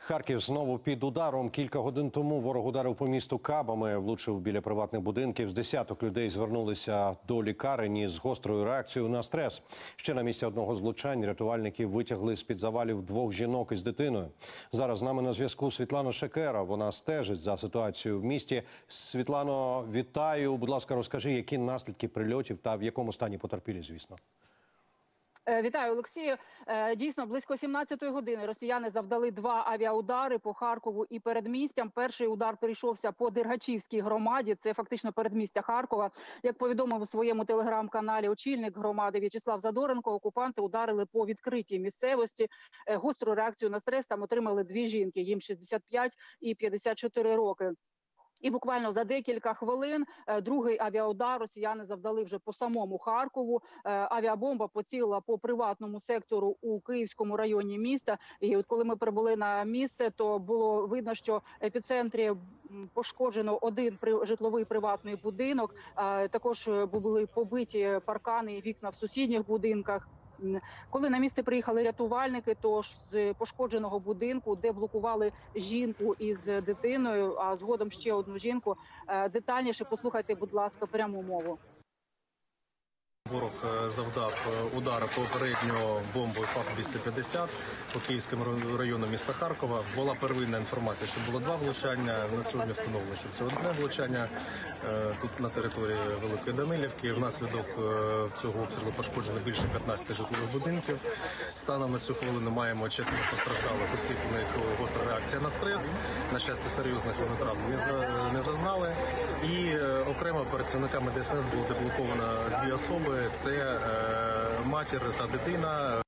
Харків знову під ударом. Кілька годин тому ворог ударив по місту кабами, влучив біля приватних будинків. З десяток людей звернулися до лікарні з гострою реакцією на стрес. Ще на місці одного з влучань рятувальники витягли з-під завалів двох жінок із дитиною. Зараз з нами на зв'язку Світлана Шекера. Вона стежить за ситуацією в місті. Світлано, вітаю. Будь ласка, розкажи, які наслідки прильотів та в якому стані потерпілі, звісно. Вітаю, Олексію. Дійсно, близько 17-ї години росіяни завдали два авіаудари по Харкову і передмістям. Перший удар прийшовся по Дергачівській громаді, це фактично передмістя Харкова. Як повідомив у своєму телеграм-каналі очільник громади В'ячеслав Задоренко, окупанти ударили по відкритій місцевості. Гостру реакцію на стрес там отримали дві жінки, їм 65 і 54 роки. І буквально за декілька хвилин другий авіаудар росіяни завдали вже по самому Харкову. Авіабомба поцілила по приватному сектору у Київському районі міста. І от коли ми прибули на місце, то було видно, що в епіцентрі пошкоджено один житловий приватний будинок. Також були побиті паркани і вікна в сусідніх будинках. Коли на місце приїхали рятувальники, то з пошкодженого будинку, де блокували жінку із дитиною, а згодом ще одну жінку, детальніше послухайте, будь ласка, пряму мову. Ворог завдав удару попередньо бомбою ФАП-250 по Київському району міста Харкова. Була первинна інформація, що було два влучання. На сьогодні встановлено, що це одне влучання тут на території Великої Данилівки. Внаслідок цього обстрілу пошкоджено більше 15 житлових будинків. Станом на цю хвилину маємо 4 постраждалих осіб, у них гостра реакція на стрес. На щастя, серйозних травм не зазнали. І окремо працівниками ДСНС було деблоковано дві особи. Це матір та дитина.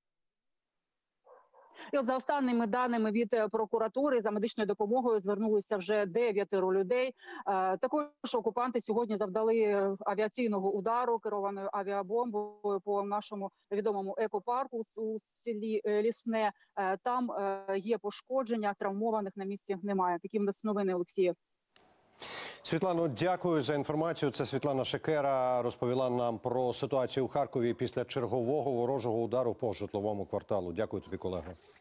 І от за останніми даними від прокуратури, за медичною допомогою звернулися вже 9 людей. Також окупанти сьогодні завдали авіаційного удару керованою авіабомбою по нашому відомому екопарку у селі Лісне. Там є пошкодження, травмованих на місці немає. Такі в нас новини, Олексію. Світлано, дякую за інформацію. Це Світлана Шекера розповіла нам про ситуацію у Харкові після чергового ворожого удару по житловому кварталу. Дякую тобі, колего.